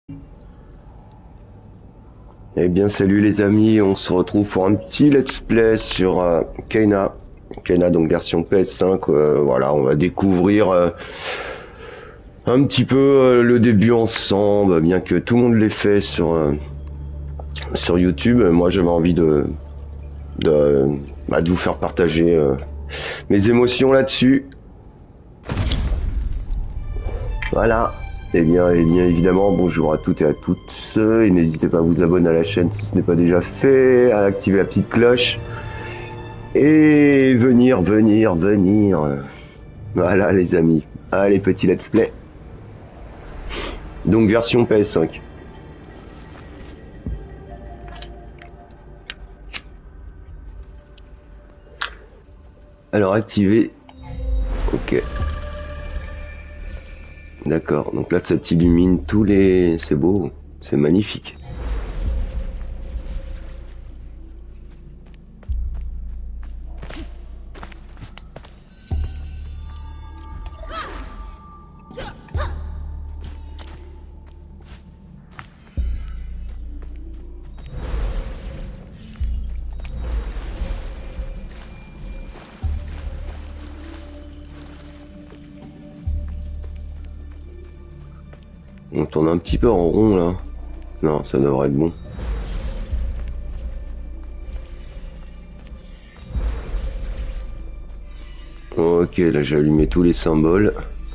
Eh bien salut les amis, on se retrouve pour un petit let's play sur Kena. Kena donc version PS5, voilà, on va découvrir un petit peu le début ensemble, bien que tout le monde l'ait fait sur YouTube. Moi j'avais envie de vous faire partager mes émotions là-dessus. Voilà. Et bien évidemment, bonjour à toutes et à toutes, et n'hésitez pas à vous abonner à la chaîne si ce n'est pas déjà fait, à activer la petite cloche, et venir. Voilà les amis, allez petit let's play. Donc version PS5. Alors activer, ok. D'accord, donc là ça t'illumine tous les... C'est beau, c'est magnifique. On tourne un petit peu en rond là. Non, ça devrait être bon. Ok, là j'ai allumé tous les symboles.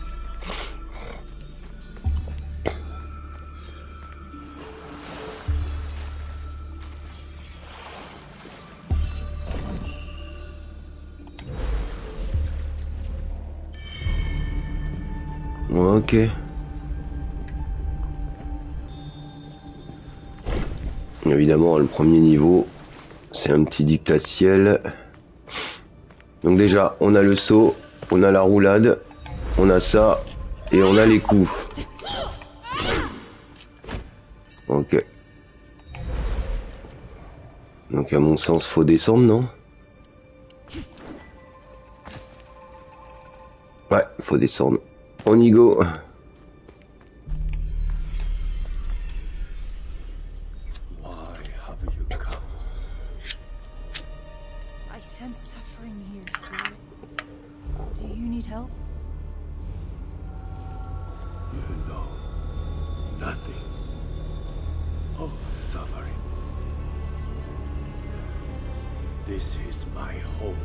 Ok. Évidemment, le premier niveau, c'est un petit dictatiel. Donc déjà, on a le saut, on a la roulade, on a ça, et on a les coups. Ok. Donc à mon sens, faut descendre, non? Ouais, faut descendre. On y go. Sense suffering here, Spirit. Do you need help? You know nothing of suffering. This is my home,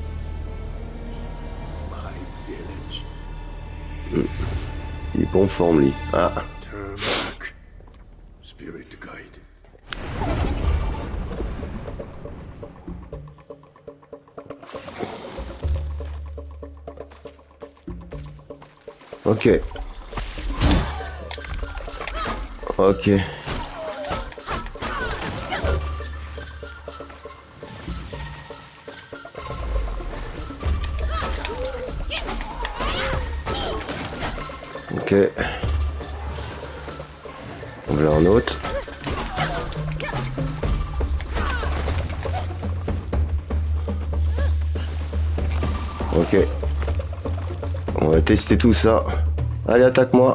my village. Il est pas en forme, lui. Ah. Turn back, Spirit Guide. Ok. Ok. Ok. On veut un autre. Ok. On va tester tout ça. Allez, attaque-moi.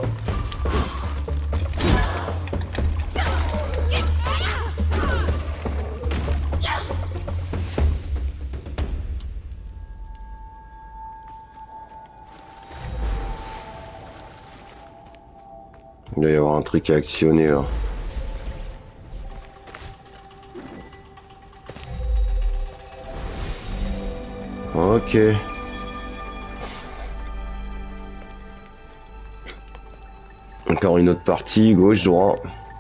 Il doit y avoir un truc à actionner là. Ok. Encore une autre partie, gauche, droit.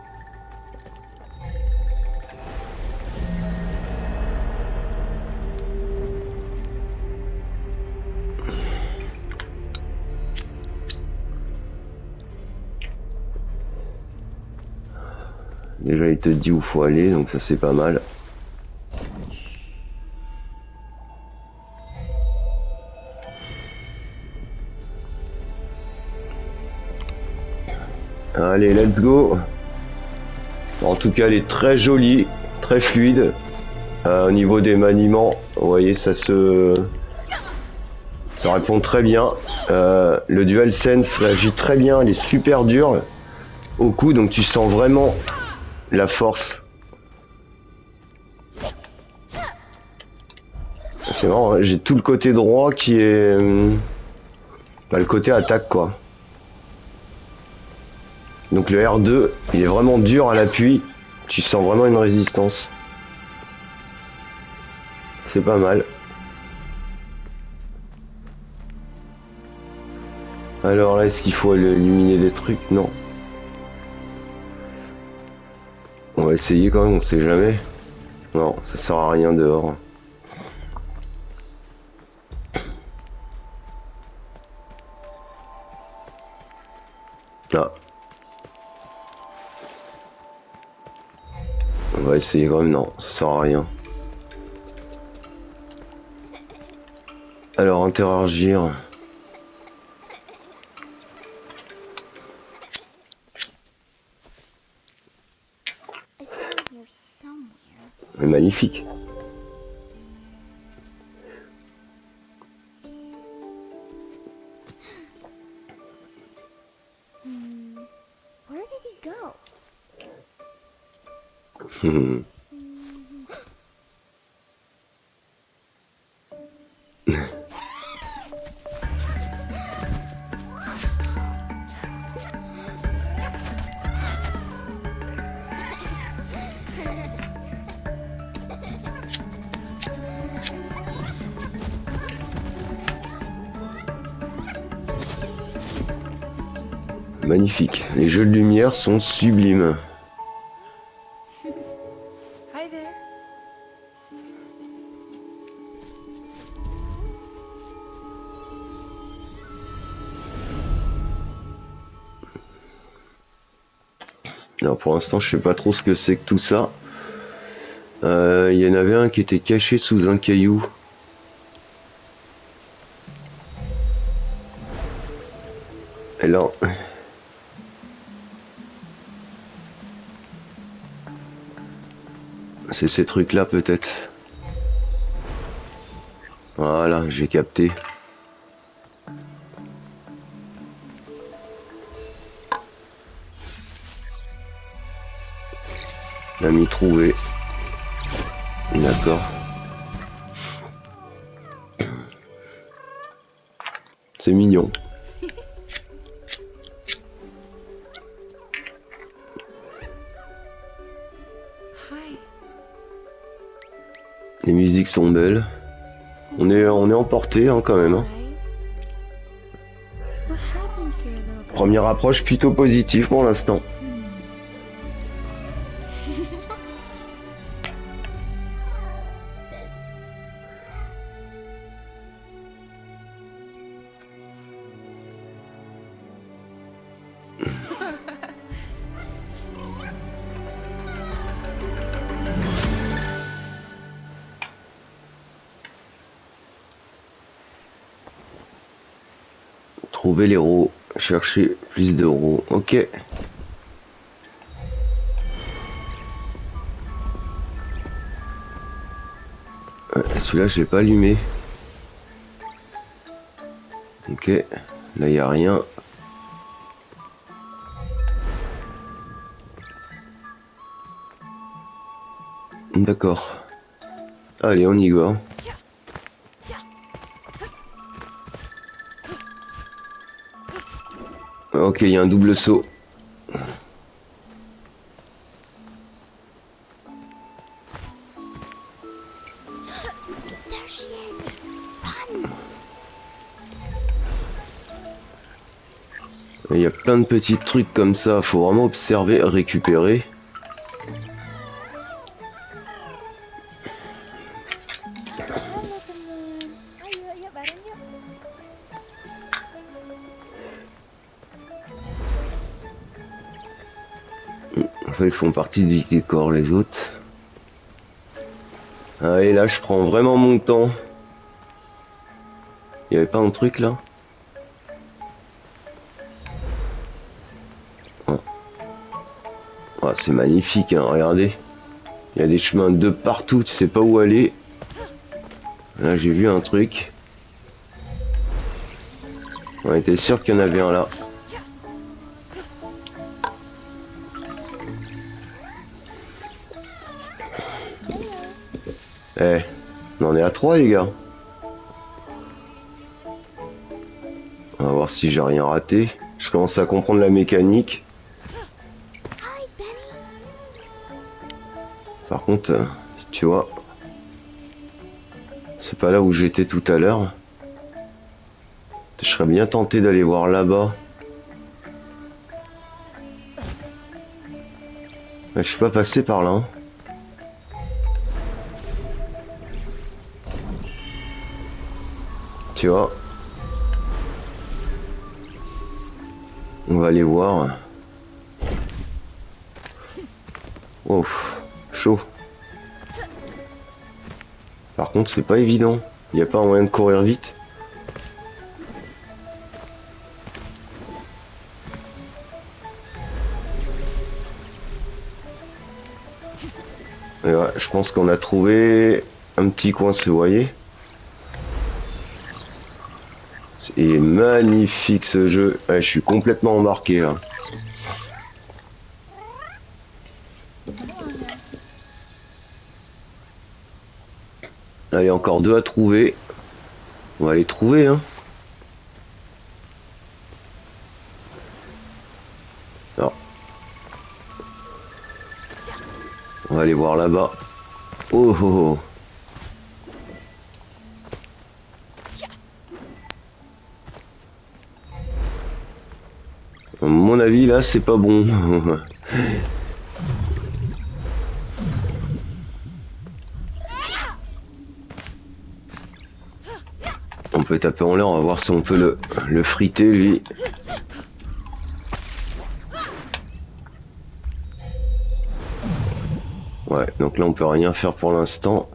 Déjà il te dit où faut aller, donc ça c'est pas mal. Allez, let's go. En tout cas, elle est très jolie, très fluide. Au niveau des maniements, vous voyez, ça répond très bien. Le DualSense réagit très bien, il est super dur. au cou, donc tu sens vraiment la force. C'est marrant, hein, j'ai tout le côté droit qui est... bah, le côté attaque quoi. Donc le R2, il est vraiment dur à l'appui. Tu sens vraiment une résistance. C'est pas mal. Alors là, est-ce qu'il faut illuminer des trucs? Non. On va essayer quand même, on sait jamais. Non, ça sert à rien dehors. Ah. On va essayer quand même, non, ça sert à rien. Alors, interagir. I saw it here somewhere. C'est magnifique. Where did he go? Magnifique. Les jeux de lumière sont sublimes. Hi there. Alors pour l'instant, je sais pas trop ce que c'est que tout ça. Il y en avait un qui était caché sous un caillou. Et là... c'est ces trucs-là peut-être. Voilà, j'ai capté. L'ami trouvé. D'accord. C'est mignon. Hi. Les musiques sont belles. On est emporté hein, quand même. Hein. What happened here, little guy? Première approche plutôt positive pour l'instant. Trouver l'héros, chercher plus d'euros. Ok. Celui-là, je l'ai pas allumé. Ok. Là, il n'y a rien. D'accord. Allez, on y va. Ok, il y a un double saut. There she is. Run. Il y a plein de petits trucs comme ça, faut vraiment observer, récupérer. Halo teman. Ayo, ayo bareng yuk. Enfin, ils font partie du décor, les autres. Ah, et là, je prends vraiment mon temps. Il y avait pas un truc là? Oh. Oh, c'est magnifique, hein, regardez. Il y a des chemins de partout, tu sais pas où aller. Là, j'ai vu un truc. On était sûr qu'il y en avait un là. Eh, on en est à 3 les gars. On va voir si j'ai rien raté. Je commence à comprendre la mécanique. Hi, Benny. Par contre, tu vois, c'est pas là où j'étais tout à l'heure. Je serais bien tenté d'aller voir là-bas. Mais je suis pas passé par là. Hein. Tu vois. On va aller voir. Wow, chaud. Par contre, c'est pas évident. Il n'y a pas un moyen de courir vite. Et ouais, je pense qu'on a trouvé un petit coin, vous voyez. C'est magnifique ce jeu. Ouais, je suis complètement embarqué là. Allez, encore 2 à trouver. On va les trouver, hein. Alors. On va aller voir là-bas. Oh, oh, oh. À mon avis, là, c'est pas bon. On peut taper en l'air, on va voir si on peut le friter, lui. Ouais, donc là, on peut rien faire pour l'instant.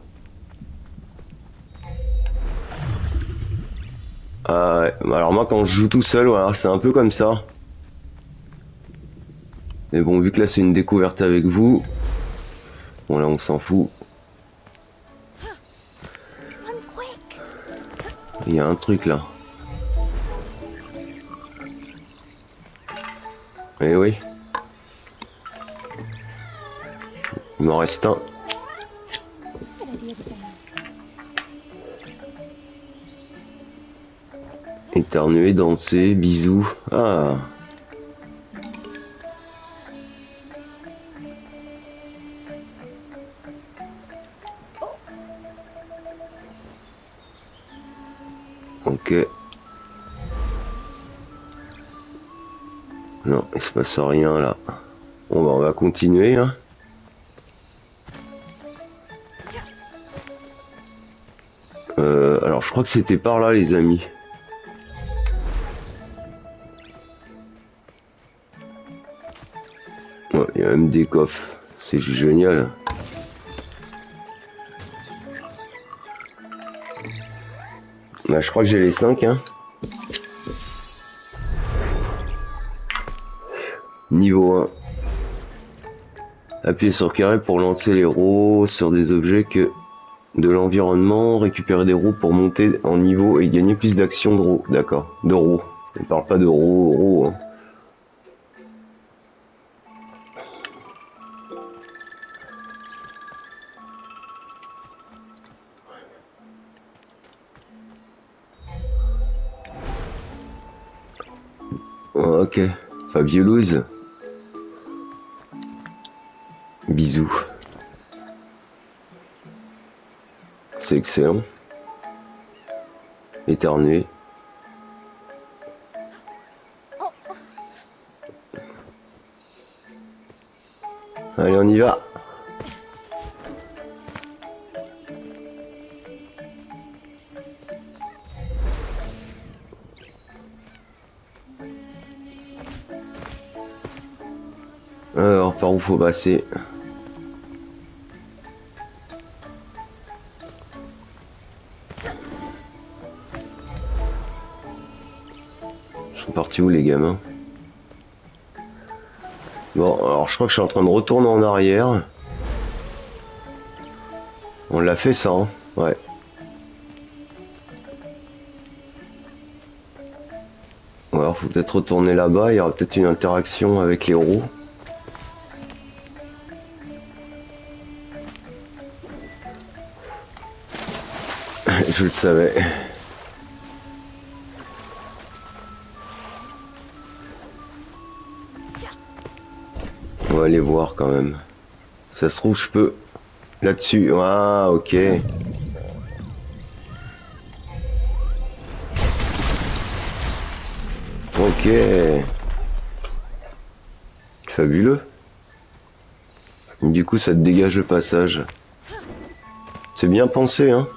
Ah ouais, alors moi, quand je joue tout seul, voilà, c'est un peu comme ça. Mais bon, vu que là c'est une découverte avec vous, bon là on s'en fout. Il y a un truc là. Eh oui. Il m'en reste un. Éternuer, danser, bisous. Ah. Ok. Non, il se passe rien là. Bon bah on va continuer hein. Alors je crois que c'était par là les amis. Ouais, il y a même des coffres. C'est génial. Bah, je crois que j'ai les 5 hein. Niveau 1. Appuyez sur carré pour lancer les roues sur des objets que de l'environnement. Récupérer des roues pour monter en niveau et gagner plus d'actions de roues. D'accord. De roues. On parle pas de roues hein. Ok, Fabulous. Bisous. C'est excellent. Éternuer. Allez, on y va. Alors, par où faut passer? Ils sont partis où les gamins? Bon, alors je crois que je suis en train de retourner en arrière. On l'a fait ça, hein? Ouais. Ou alors faut peut-être retourner là-bas, il y aura peut-être une interaction avec les roues. je le savais. On va aller voir quand même. Ça se trouve, je peux... Là-dessus. Ah, ok. Ok. Fabuleux. Du coup, ça te dégage le passage. C'est bien pensé, hein.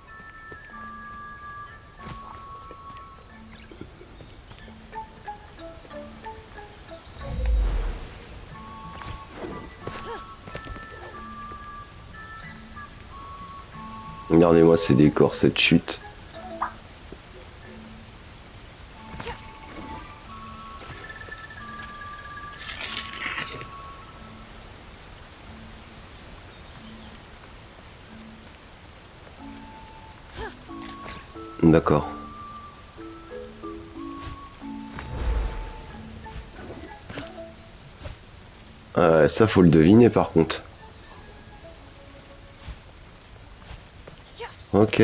Regardez-moi ces décors, cette chute. D'accord. Ça faut le deviner par contre. Ok.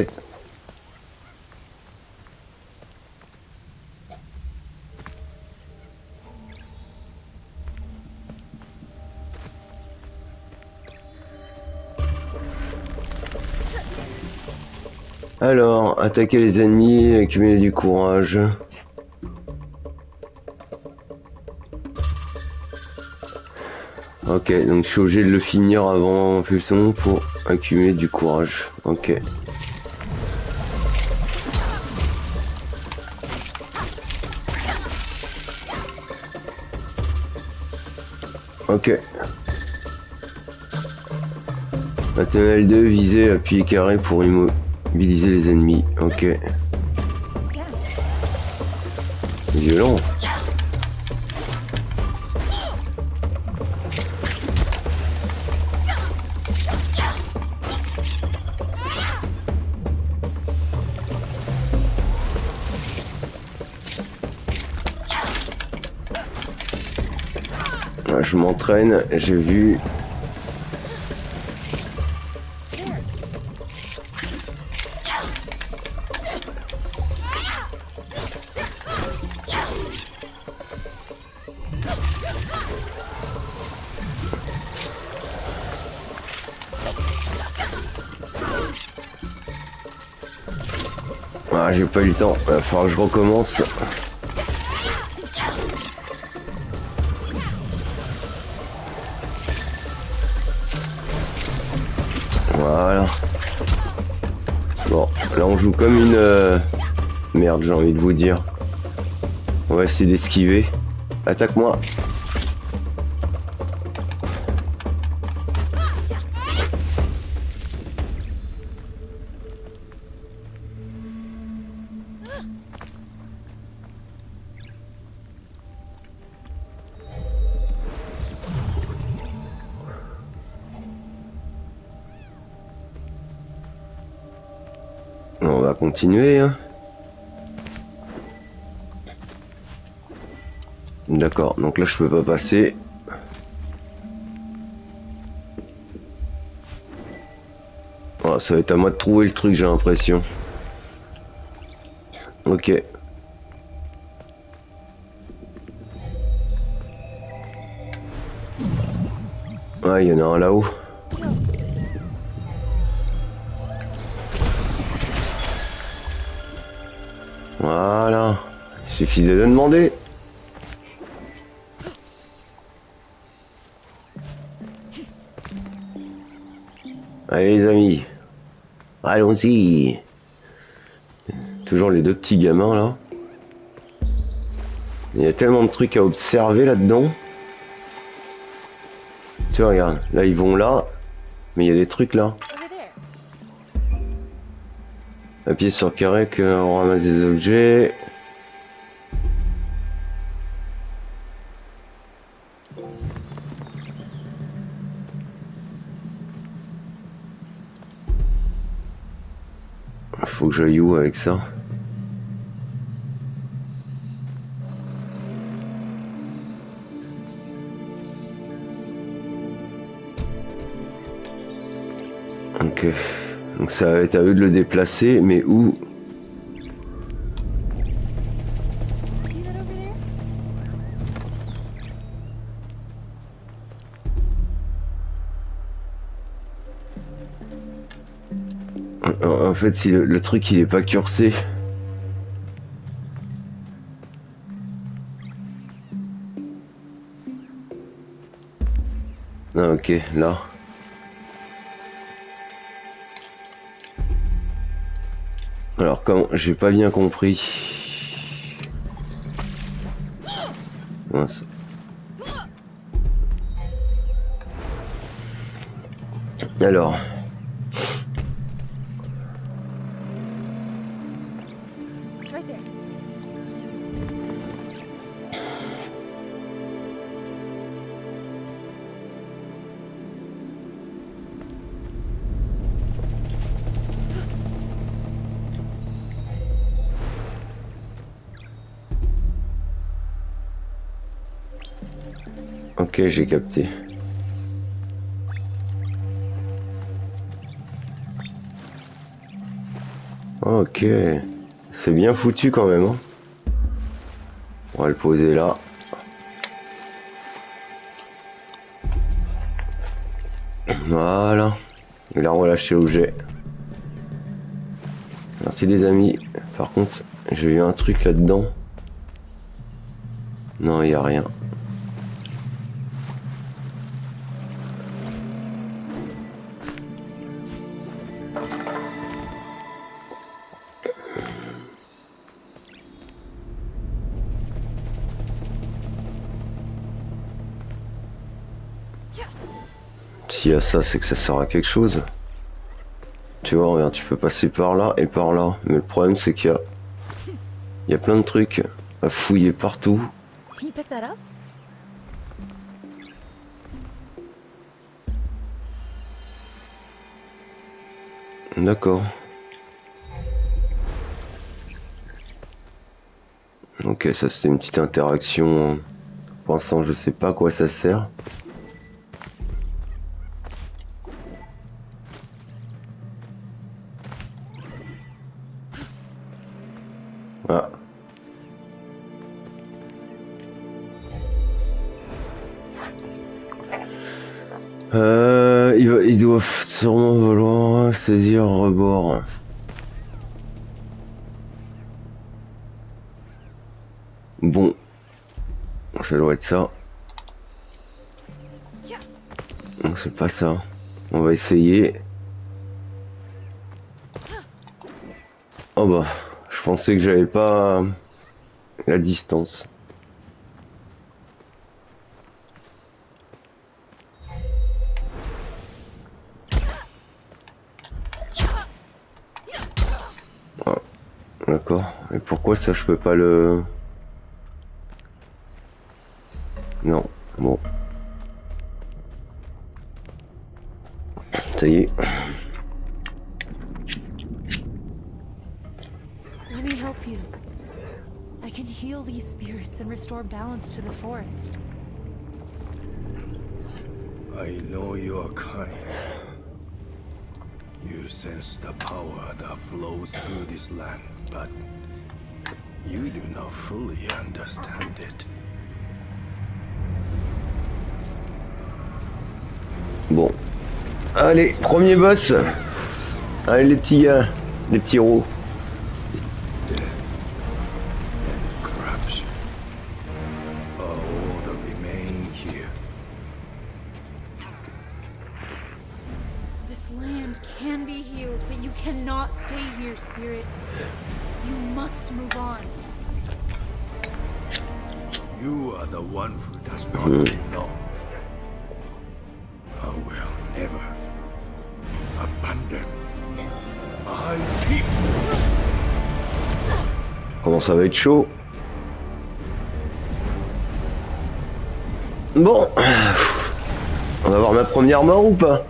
Alors, attaquer les ennemis, accumuler du courage. Ok, donc je suis obligé de le finir avant Fusion pour accumuler du courage. Ok. Ok. Maintenant L2, viser, appuyer carré pour immobiliser les ennemis. Ok. Violent. Je m'entraîne, j'ai vu. Ah, j'ai pas eu le temps, il va falloir que je recommence. Voilà. Bon, là on joue comme une... Merde, j'ai envie de vous dire. On va essayer d'esquiver. Attaque-moi. On va continuer, hein. D'accord, donc là je peux pas passer. Oh, ça va être à moi de trouver le truc, j'ai l'impression. Ok. Ah, il y en a un là-haut. Voilà. Il suffisait de demander. Allez les amis. Allons-y. Toujours les deux petits gamins là. Il y a tellement de trucs à observer là-dedans. Tu vois, regarde. Là, ils vont là. Mais il y a des trucs là. Appuyez sur carré qu'on ramasse des objets. Faut que j'aille où avec ça? Ok. Donc ça va être à eux de le déplacer, mais où? See that over there? En fait, si le truc il est pas cursé. Ah ok, là. Alors comment, j'ai pas bien compris. Mince. Alors. It's right there. Ok, j'ai capté. Ok, c'est bien foutu quand même. Hein. On va le poser là. Voilà. Et là on va lâcher l'objet. Merci les amis. Par contre, j'ai eu un truc là-dedans. Non, il n'y a rien. S'il y a ça, c'est que ça sert à quelque chose. Tu vois, regarde, tu peux passer par là et par là. Mais le problème, c'est qu'il y a plein de trucs à fouiller partout. Can you pick that up? D'accord. Ok, ça c'était une petite interaction. Pour l'instant, je sais pas à quoi ça sert. Ah. Ils doivent sûrement vouloir saisir rebord. Bon, ça doit être ça. Donc c'est pas ça. On va essayer. Oh bah, je pensais que j'avais pas la distance. Ah, d'accord. Et pourquoi ça je peux pas le... Non, bon. Ça y est. Let me help you. I can heal these spirits and restore balance to the forest. I know you are kind. You sense the power that flows through this land, but you do not fully understand it. Bon. Allez, premier boss. Allez les petits gars, les petits roues. Corruption are all that remain here. This land can be healed, but you cannot stay here, spirit. You must move on. You are the one who does not belong. I will never abandon my people. Comment ça va être chaud. Bon. On va voir ma première mort ou pas?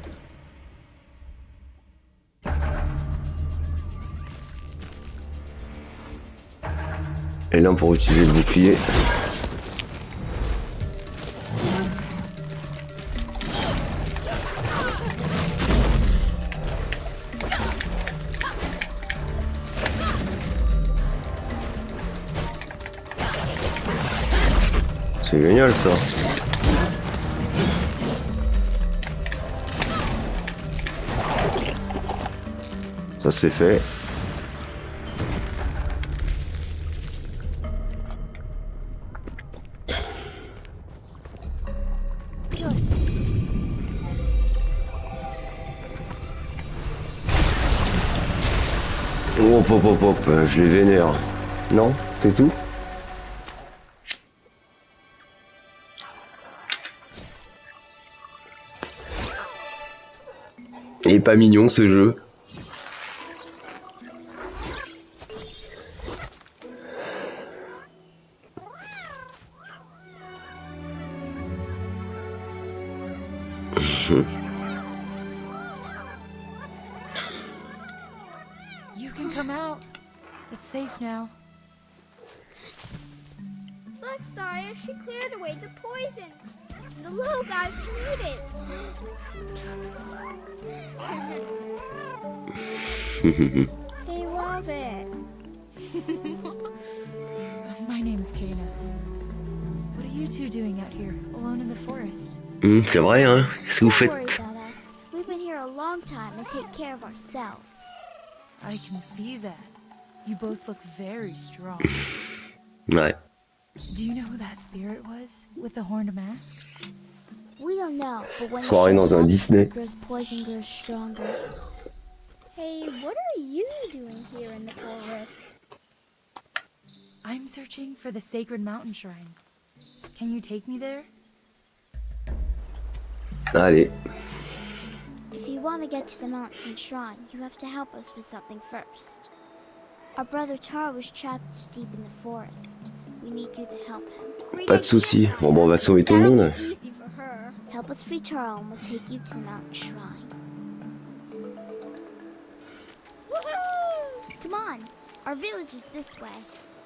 Et là pour utiliser le bouclier. c'est génial ça. Ça c'est fait. Hop hop hop hop, je les vénère. Non, c'est tout? Il est pas mignon ce jeu. You can come out. It's safe now. Look, Saya, she cleared away the poison. The little guys can eat it. They love it. My name's Kana. What are you two doing out here, alone in the forest? C'est vrai, hein? Qu'est-ce que vous Don't worry faites? about us. We've been here a long time and take care of ourselves. I can see that. You both look very strong. Ouais. Do you know who that spirit was with the horned mask? We don't know, but when Soirée it dans shows un up, Disney. Gra's poison grows stronger. Hey, what are you doing here in the forest? I'm searching for the sacred mountain shrine. Can you take me there? Allez. If you want to get to the mountain shrine, you have to help us with something first. Our brother Taro was trapped deep in the forest. We need you to help him. Pas de soucis. Bon, on va sauver tout le monde. Easy for her. Help us free Taro and we'll take you to the mountain shrine. Woohoo! Come on, our village is this way.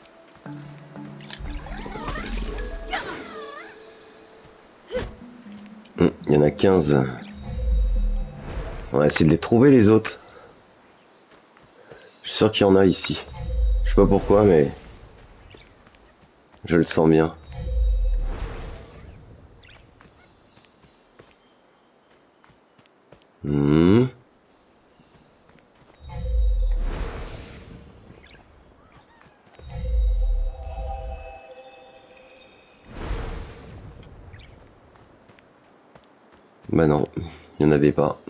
Il y en a 15. On va essayer de les trouver les autres. Je suis sûr qu'il y en a ici. Je sais pas pourquoi, mais je le sens bien. Bah non, il n'y en avait pas.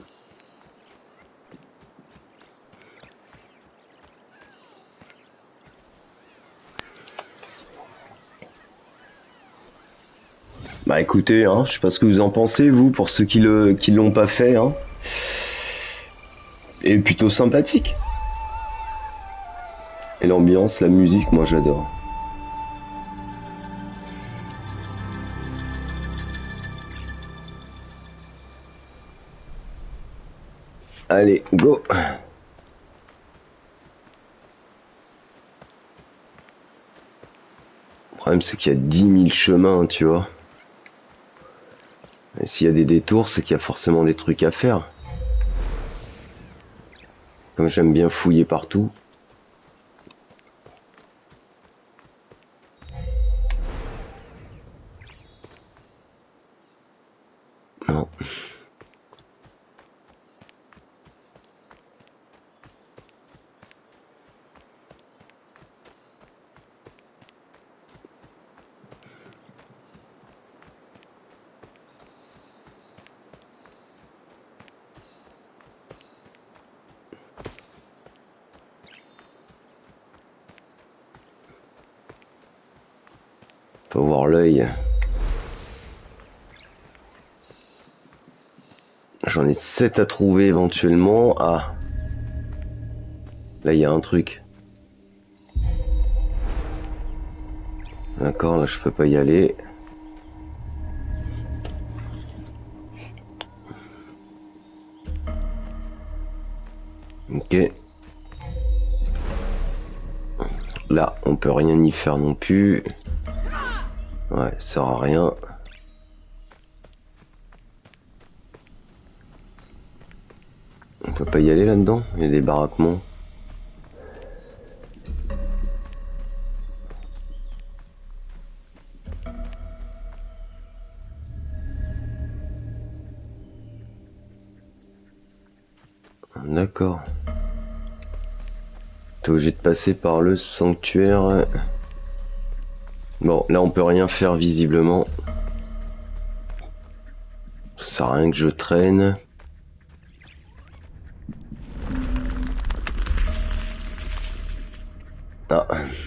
Bah écoutez, hein, je sais pas ce que vous en pensez, vous, pour ceux qui l'ont pas fait, hein. Et plutôt sympathique. Et l'ambiance, la musique, moi j'adore. Allez, go! Le problème c'est qu'il y a 10 000 chemins, tu vois. Et s'il y a des détours, c'est qu'il y a forcément des trucs à faire. Comme j'aime bien fouiller partout. Non. Faut voir l'œil. J'en ai 7 à trouver éventuellement. Ah. Là, il y a un truc. D'accord, là, je peux pas y aller. Ok. Là, on peut rien y faire non plus. Ouais, ça sert à rien. On peut pas y aller là-dedans, il y a des baraquements. D'accord. T'es obligé de passer par le sanctuaire. Bon, là on peut rien faire visiblement. Ça sert à rien que je traîne. Ah.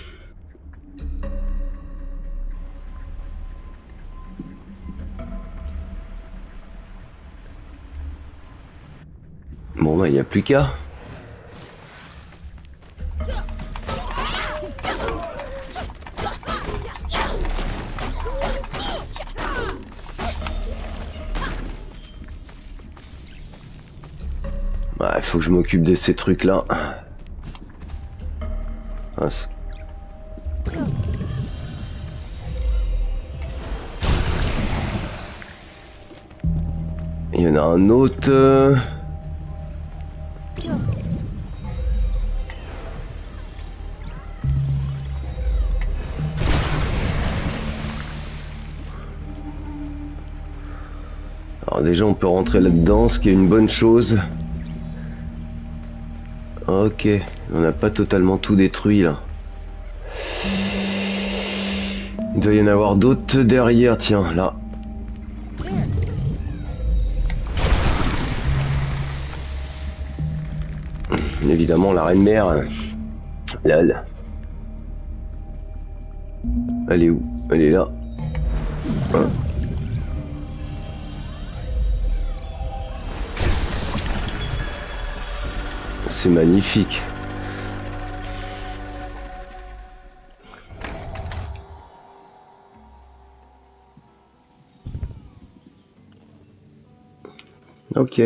Bon bah il n'y a plus qu'à. Ouais, faut que je m'occupe de ces trucs là. Mince. Il y en a un autre. Alors déjà on peut rentrer là-dedans, ce qui est une bonne chose. Ok, on n'a pas totalement tout détruit là. Il doit y en avoir d'autres derrière, tiens, là. Évidemment, la reine mère. Lol. Elle est où? Elle est là. Hein. C'est magnifique. Ok.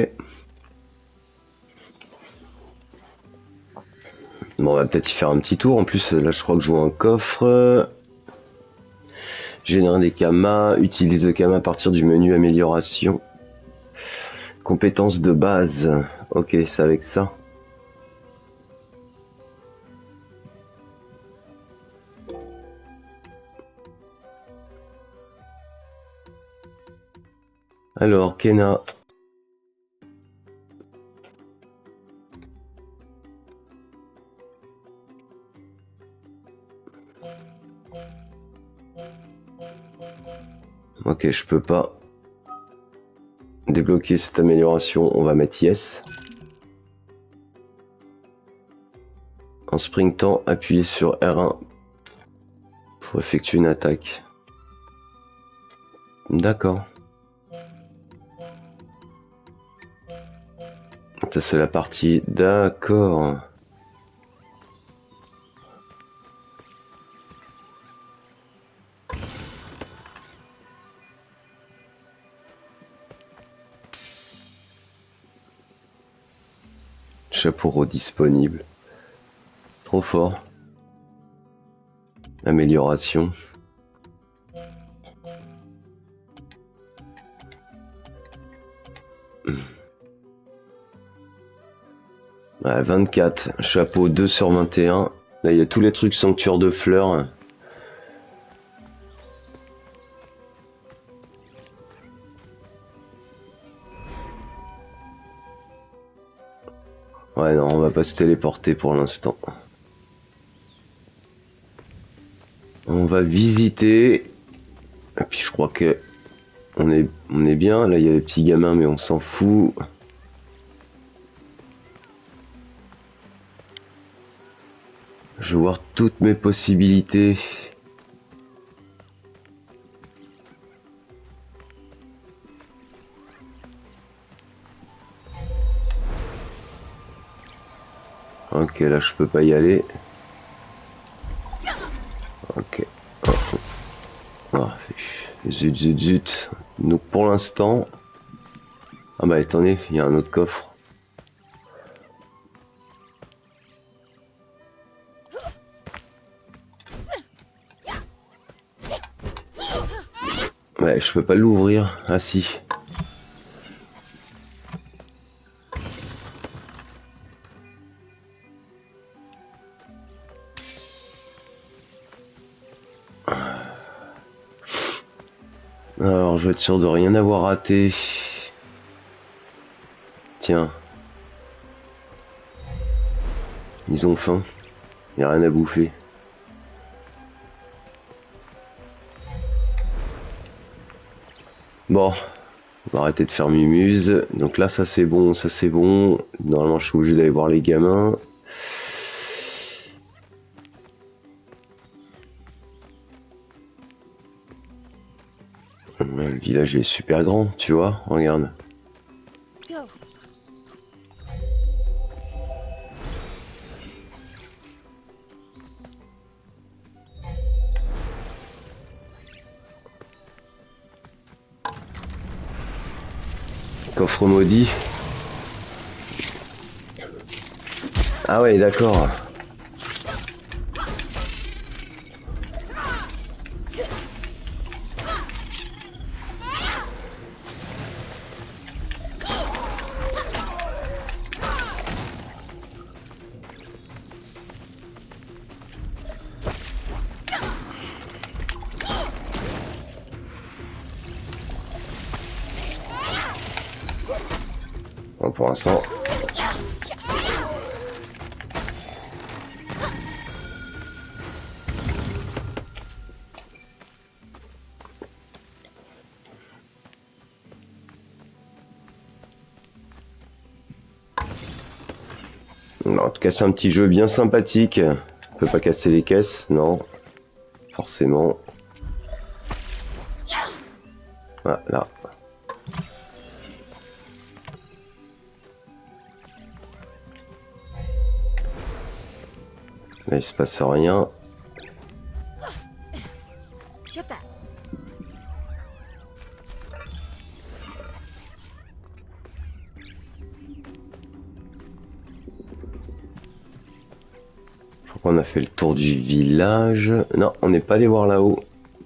Bon, on va peut-être y faire un petit tour. En plus, là, je crois que je vois un coffre. Générer des kamas. Utilise le kama à partir du menu amélioration. Compétences de base. Ok, c'est avec ça. Alors, Kena. Ok, je peux pas débloquer cette amélioration, on va mettre yes. En sprintant, appuyez sur R1 pour effectuer une attaque. D'accord. Ça c'est la partie, d'accord. Chapeau rose disponible. Trop fort. Amélioration. Ouais, 24. Chapeau 2 sur 21. Là, il y a tous les trucs sanctuaire de fleurs. Ouais, non, on va pas se téléporter pour l'instant. On va visiter. Et puis je crois que on est bien. Là, il y a les petits gamins, mais on s'en fout. Je vais voir toutes mes possibilités. Ok, là je peux pas y aller. Ok. Oh, zut, zut, zut. Donc pour l'instant... Ah bah attendez, il y a un autre coffre. Ouais, je peux pas l'ouvrir. Ah si. Alors, je vais être sûr de rien avoir raté. Tiens. Ils ont faim. Il n'y a rien à bouffer. Bon, on va arrêter de faire mumuse. Donc là, ça c'est bon, ça c'est bon. Normalement, je suis obligé d'aller voir les gamins. Le village est super grand, tu vois, regarde. Coffre maudit. Ah ouais, d'accord. Bon, pour l'instant. En tout cas, c'est un petit jeu bien sympathique. On peut pas casser les caisses, non. Forcément. Voilà. Là, il se passe rien. On a fait le tour du village. Non, on n'est pas allé voir là-haut.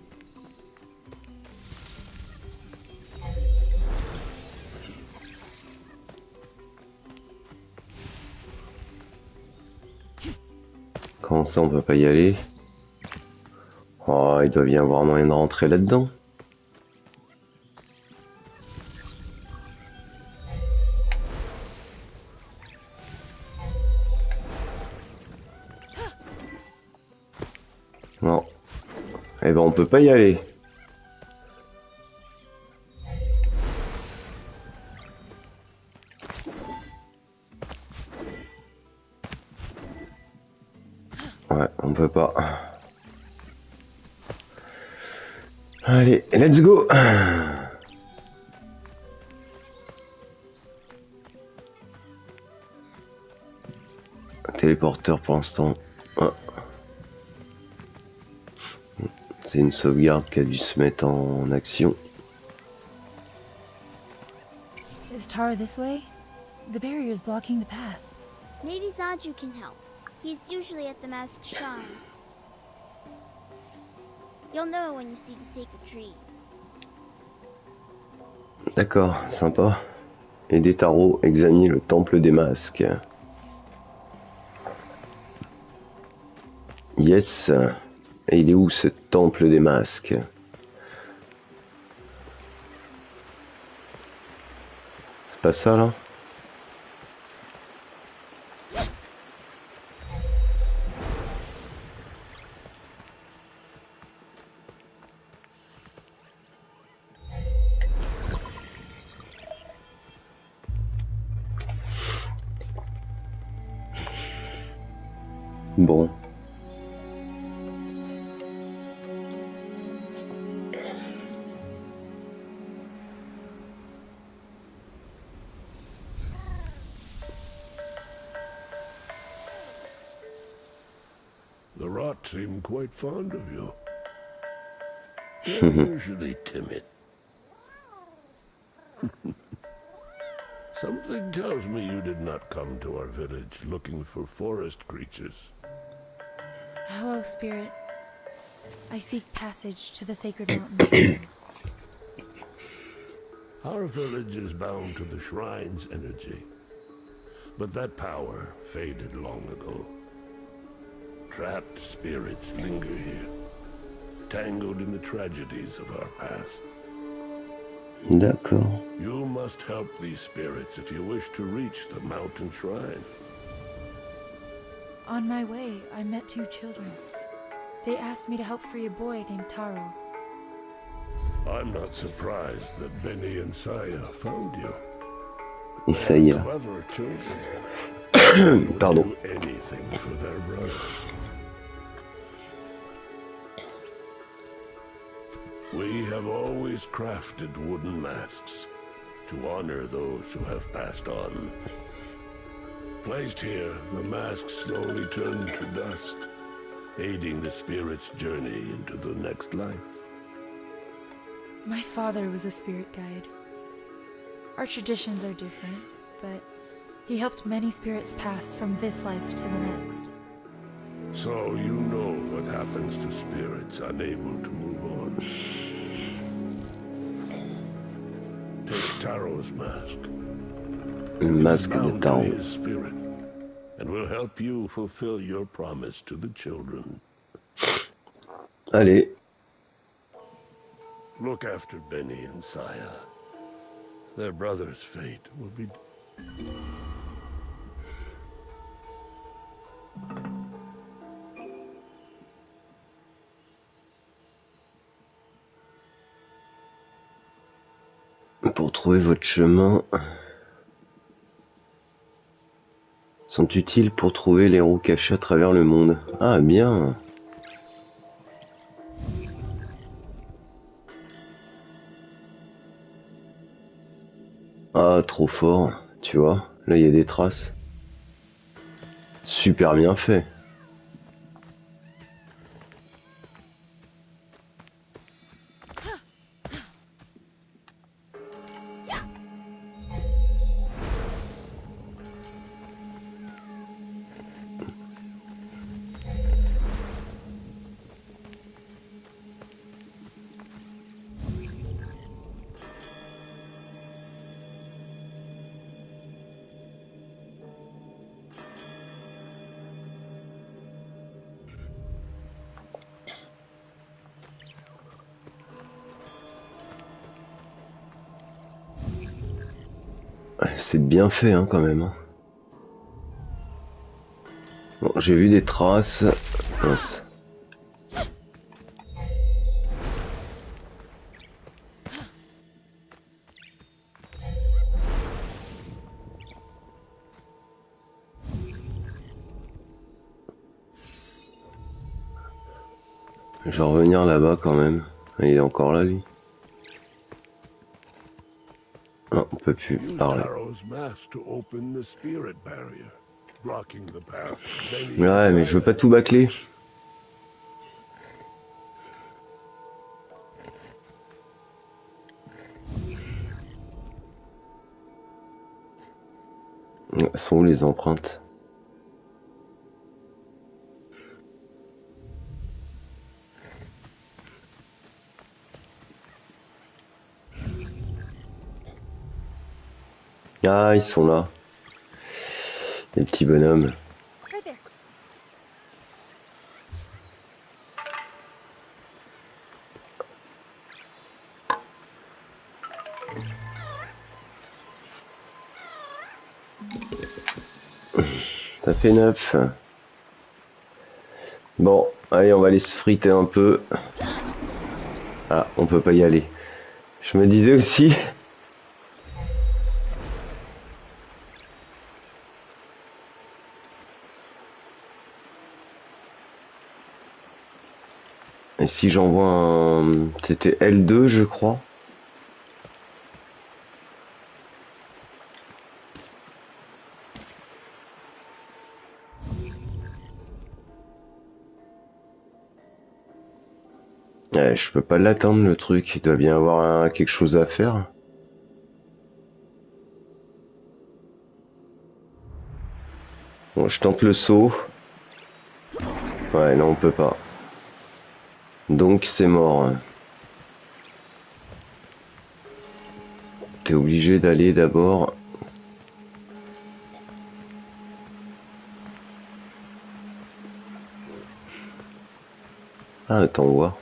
Comment ça, on peut pas y aller? Oh, il doit bien avoir moyen de rentrer là-dedans. Non. Eh ben on peut pas y aller. Ouais, on peut pas. Allez, let's go. Téléporteur pour l'instant. Ah. C'est une sauvegarde qui a dû se mettre en action. Is Tara this way? The barrier is blocking the path. Maybe Zaju can help. He's usually at the masked shrine. You'll know when you see the sacred trees. D'accord, sympa. Et des tarots, examiner le temple des masques. Yes. Et il est où ce temple des masques? C'est pas ça là? Bon. The rot seem quite fond of you. They're usually timid. Something tells me you did not come to our village looking for forest creatures. Hello, Spirit. I seek passage to the sacred mountain. Our village is bound to the shrine's energy, but that power faded long ago. Trapped spirits linger here, tangled in the tragedies of our past. D'accord. You must help these spirits if you wish to reach the mountain shrine. On my way, I met two children. They asked me to help free a boy named Taro. I'm not surprised that Benny and Saya found you. Isaiah. Clever children. Would Pardon. do anything for their brother. We have always crafted wooden masks to honor those who have passed on. Placed here, the masks slowly turn to dust, aiding the spirit's journey into the next life. My father was a spirit guide. Our traditions are different, but he helped many spirits pass from this life to the next. So you know what happens to spirits unable to move on. Take Taro's mask. Le masque de Bound to Taro. his spirit, and will help you fulfill your promise to the children. Allez. Look after Benny and Saya. Their brother's fate will be... Pour trouver votre chemin... sont utiles pour trouver les roues cachées à travers le monde. Ah, bien. Ah, trop fort. Tu vois, là, il y a des traces. Super bien fait. C'est bien fait hein, quand même. Bon, j'ai vu des traces. Mince. Je vais revenir là-bas quand même. Il est encore là lui. Non, on peut plus Use parler. Taro's mask to open the spirit barrier, blocking the path. Benny Ouais, and mais je veux Saya. pas tout bâcler. Elles sont où les empreintes? Ah, ils sont là. Les petits bonhommes. Right there. Ça fait 9. Bon, allez, on va aller se friter un peu. Ah, on peut pas y aller. Je me disais aussi. Et si j'envoie un... C'était L2, je crois. Ouais, je peux pas l'atteindre le truc, il doit bien avoir quelque chose à faire. Bon, je tente le saut. Ouais, non, on peut pas. Donc c'est mort. T'es obligé d'aller d'abord. Ah, attends, voir.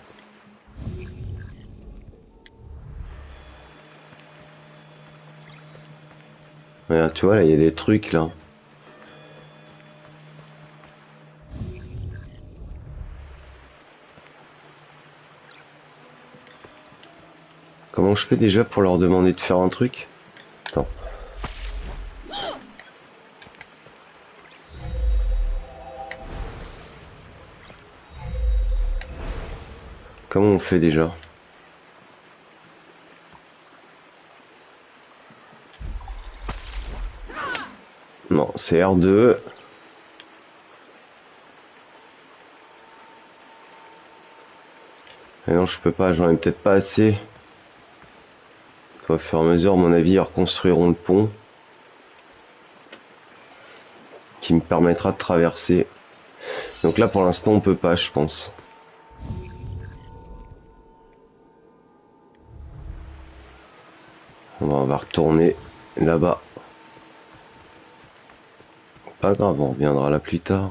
Regarde, tu vois, là, il y a des trucs, là. je fais déjà pour leur demander de faire un truc? Attends. Comment on fait déjà? Non, c'est R2. Et non, je peux pas, j'en ai peut-être pas assez. Au fur et à mesure, à mon avis, ils reconstruiront le pont qui me permettra de traverser. Donc là, pour l'instant, on peut pas, je pense. On va retourner là-bas. Pas grave, on reviendra là plus tard.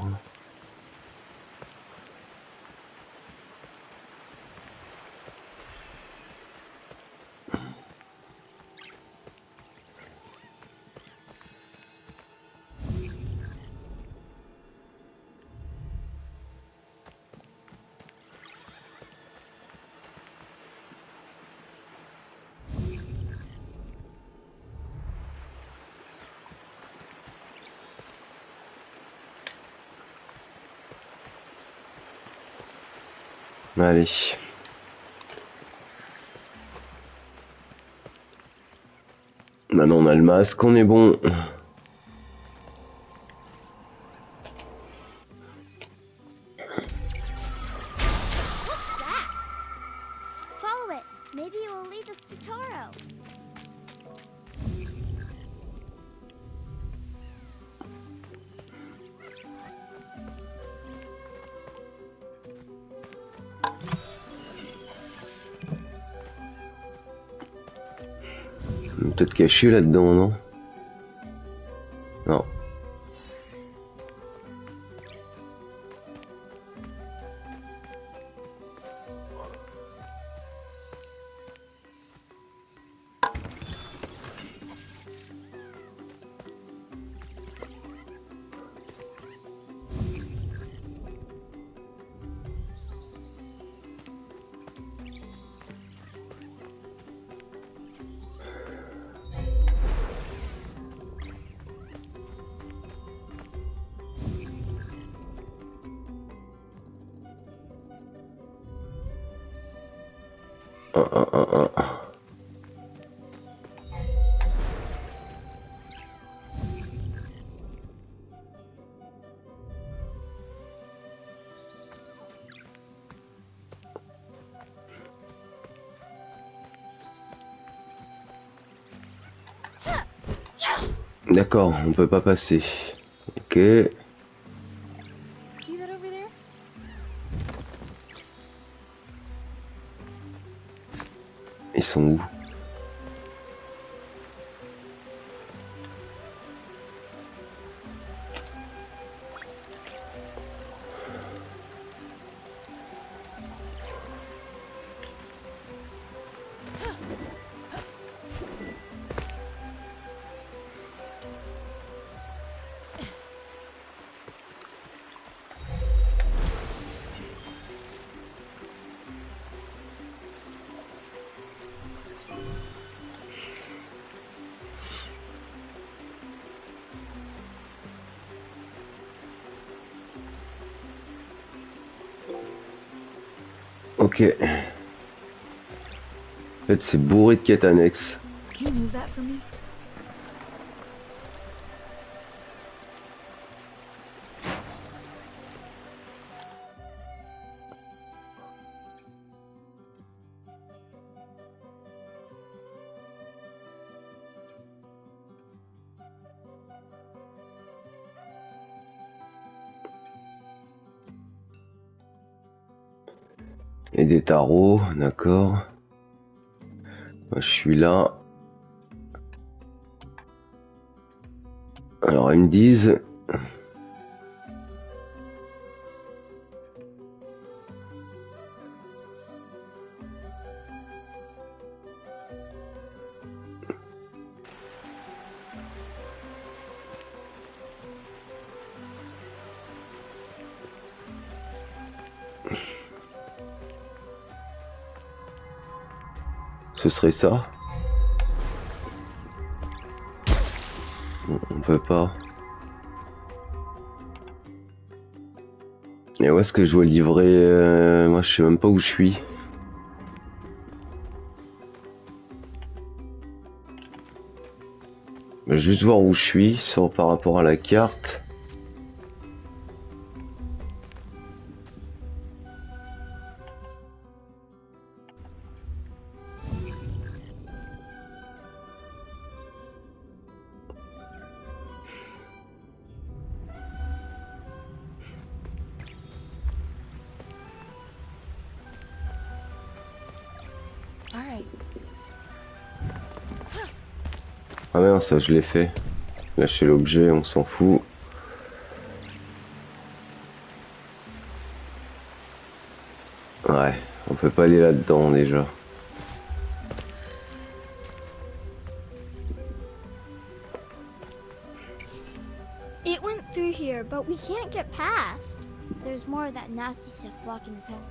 Allez. Maintenant on a le masque, on est bon. Follow it. Maybe it will lead us to Taro. Peut-être caché là-dedans, non? Non. D'accord, on peut pas passer. Ok. See that over there? Ils sont où? Ok. En fait, c'est bourré de quêtes annexes. Can you move that for me? Et des tarots, d'accord. Moi, je suis là. Alors, ils me disent... ce serait ça. On peut pas. Et où est-ce que je dois livrer moi je sais même pas où je suis. Je vais juste voir où je suis sur, par rapport à la carte. Ah merde, ça je l'ai fait. Lâcher l'objet, on s'en fout. Ouais, on peut pas aller là-dedans déjà. It went through here, but we can't get past. There's more of that nasty stuff blocking the path.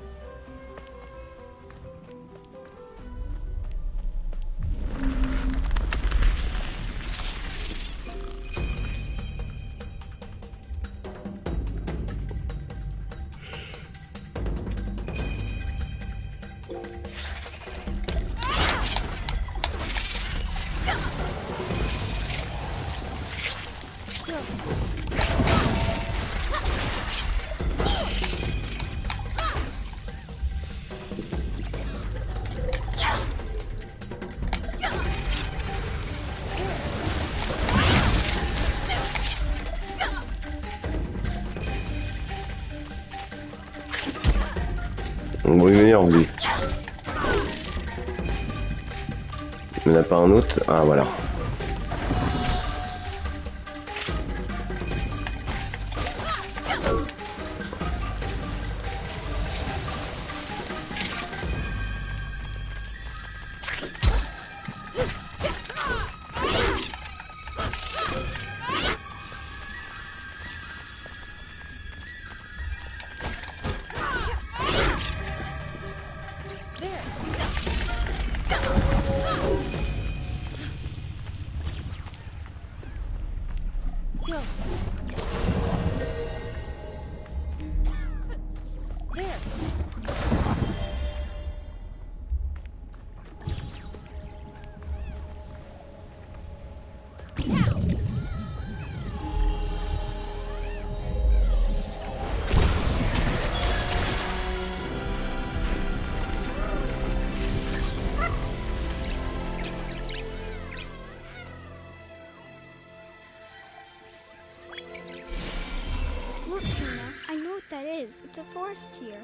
On va y venir lui. Il n'y en a pas un autre? Ah voilà. Look, Hannah, I know what that is. It's a forest here.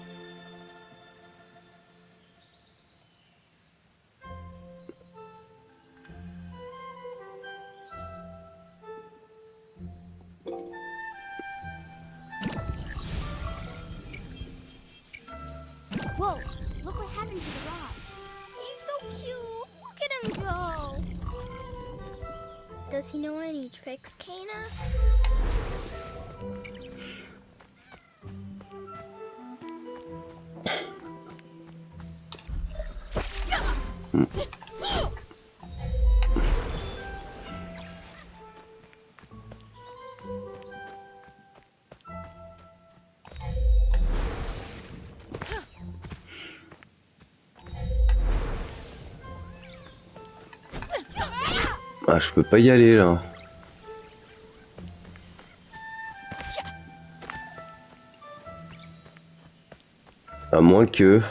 Whoa, look what happened to the rock. He's so cute. Look at him go. Does he know any tricks, Kana? Ah, je peux pas y aller là. À moins que...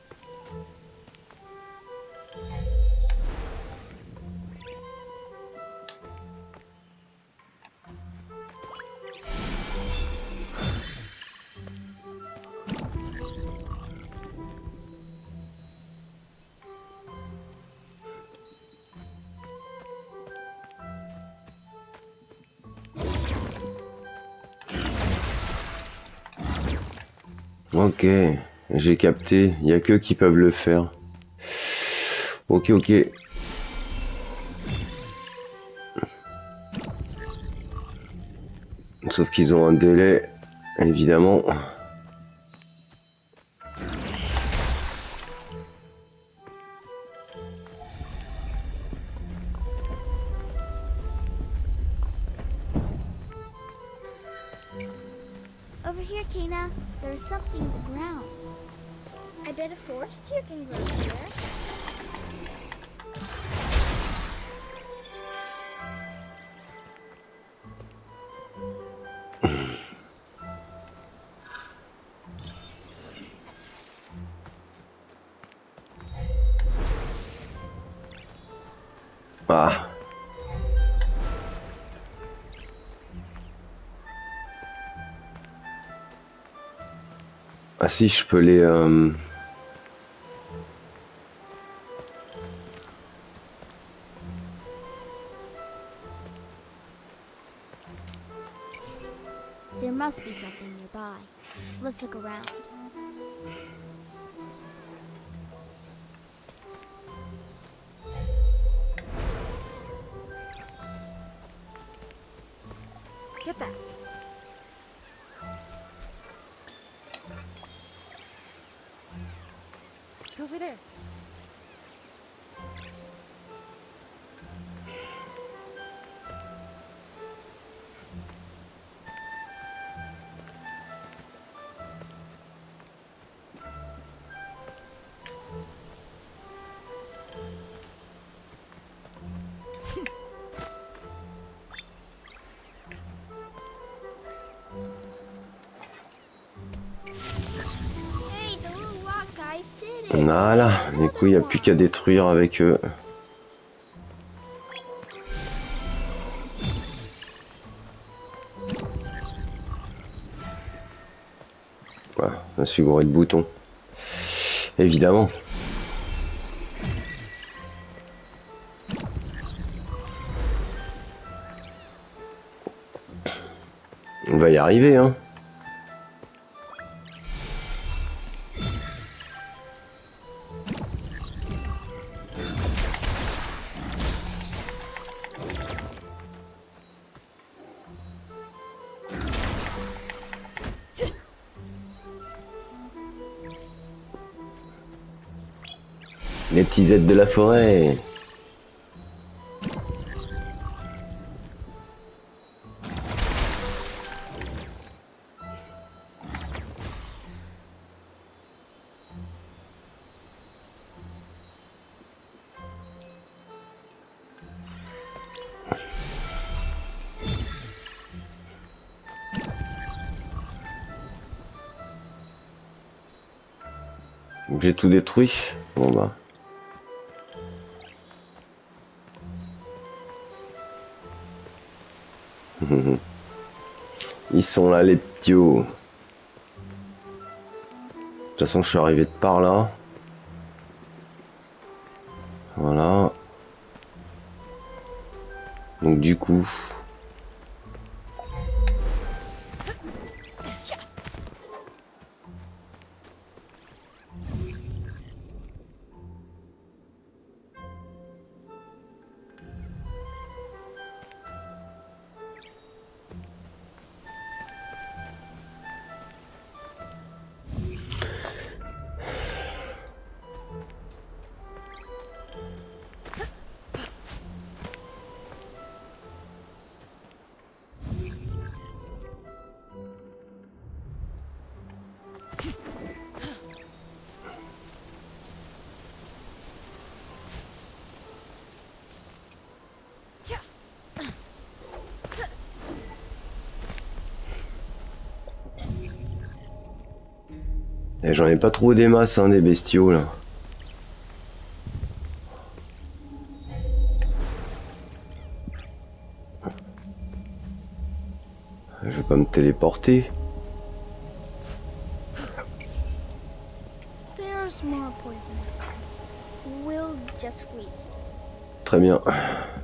Ok, j'ai capté, il n'y a que qui peuvent le faire. Ok, ok. Sauf qu'ils ont un délai, évidemment. Kena, there's something in the ground. I bet a forest deer can grow here. Ah. Ah si, je peux les... There must be something nearby. Let's look around. Get that. Go over there. Hey, the little rock guys did it. Voilà, du coup il n'y a plus qu'à détruire avec eux. Voilà, je suis gouré de boutons. Évidemment. On va y arriver, hein. Les petits êtres de la forêt. J'ai tout détruit. Bon bah. Ils sont là les petits hauts. De toute façon je suis arrivé de par là. Voilà. Donc du coup... Et j'en ai pas trop des masses, hein, des bestiaux là. Je vais pas me téléporter. There's more poison. We'll just squeeze. Très bien.